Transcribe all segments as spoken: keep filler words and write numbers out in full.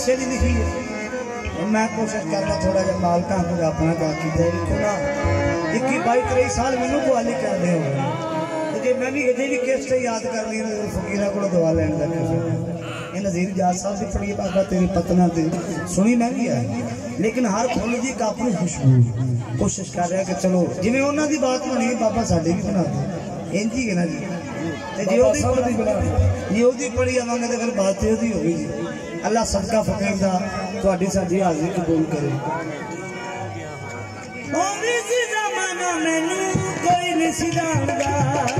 किसी की लिखी है। मैं कोशिश करना थोड़ा जहा मालका कुछ अपना बाकी ना इक्की बाई तेई साल मैनू गवाली करते हो जे मैं भी जी किस्त याद कर ली फकीर को दवा लैन लग नज़ीर जाट साहब की पढ़ी बाबा तेरी पतना ते सुनी मैं भी है लेकिन हर फुल की एक अपनी खुशबू कोशिश कर रहा कि चलो जिमें उन्होंने की बात बनी बाबा साड़ी भी बना दे इंज ही है ना जी जी ओदी पढ़ी आवांगे तो फिर बात होगी जी। अल्लाह सदका फकीर दा तुहाडी साडी हाज़री कबूल करे। कोई नहीं जानदा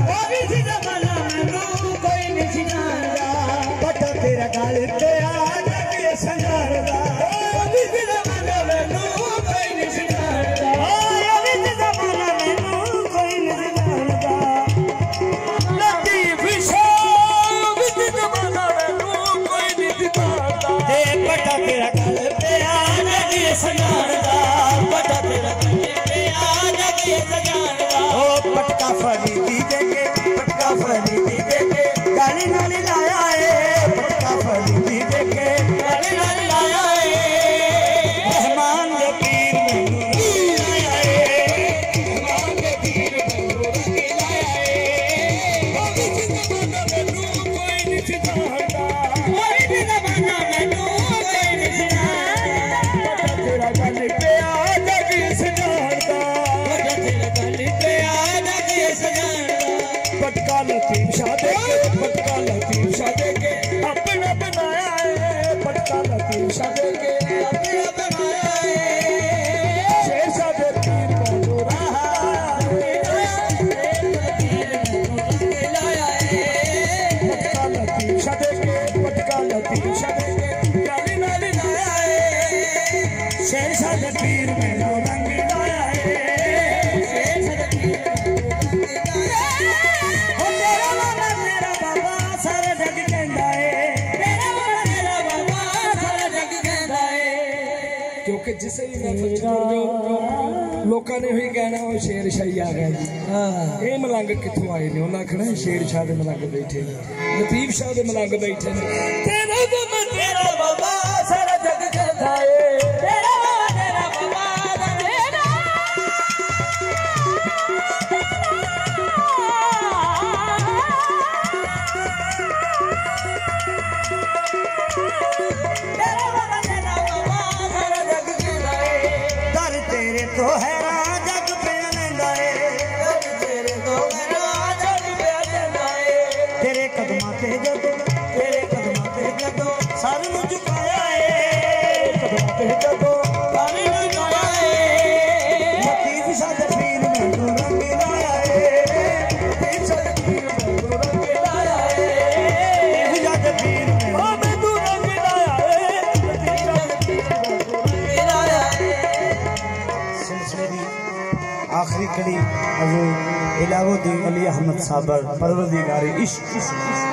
कोई नहीं जानदा पता तेरा गल पे आ जाके संगारदा कोई नहीं जानदा कोई नहीं जानदा लतीफ शाह विच जमाना मैनू कोई नहीं जानदा ए पता तेरा गल पे आ जाके संगारदा पता तेरा गल पे आ जाके संगारदा ओ पटका फरीदी देके पटका फरीदी देके गाली नाली लाया है पटका फरीदी देके गाली नाली लाया है मेहमान के पीर मैनू लाया है मेहमान के पीर मैनू लाया है कोई जमाना मैनू कोई नहीं जानदा कोई जमाना मैनू कोई नहीं जानदा तेरा गल पे आ जाके संगारदा तेरा गल पे आ जाके संगारदा पटका लतीफ शाह देके पटका लतीफ शाह देके अपना बनाया है पटका लतीफ शाह देके अपना बनाया है शेर शाह दे पीर मैनू रहा लाया है पटका लतीफ शाह देके पटका लतीफ शाह देके गाली नाली लाया है शेर शाह दे पीर मैनू रंग लाया है शेर शाह दे पीर क्योंकि जिसे भी मैं लोगों ने भी कहना वो शेर शाही आ गया जी ये मलंग कितों आए ने उन्हें आखना शेर शाह के मलंग बैठे ने लतीफ शाह के मलंग बैठे ने तेरा बाबा तेरा बाबा सारा जग कहता है तेरा बाबा तेरा बाबा तो हैरा जग पे लेंदा है तेरे तो हैरा जग पे लेंदा है तेरे कदमां ते जदों तेरे कदमां ते जदों सर नूं झुकाया है कदमां ते जदों सर नूं झुकाया है लतीफ शाह दे पीर मैनू रंग लाया है लतीफ शाह दे पीर मैनू रंग लाया है लतीफ शाह दे पीर मैनू रंग लाया है लतीफ शाह दे पीर मैनू रंग लाया है। आखिरी कड़ी हजूर इलाहुद्दीन अली अहमद साबर परवरदिगार इश्क।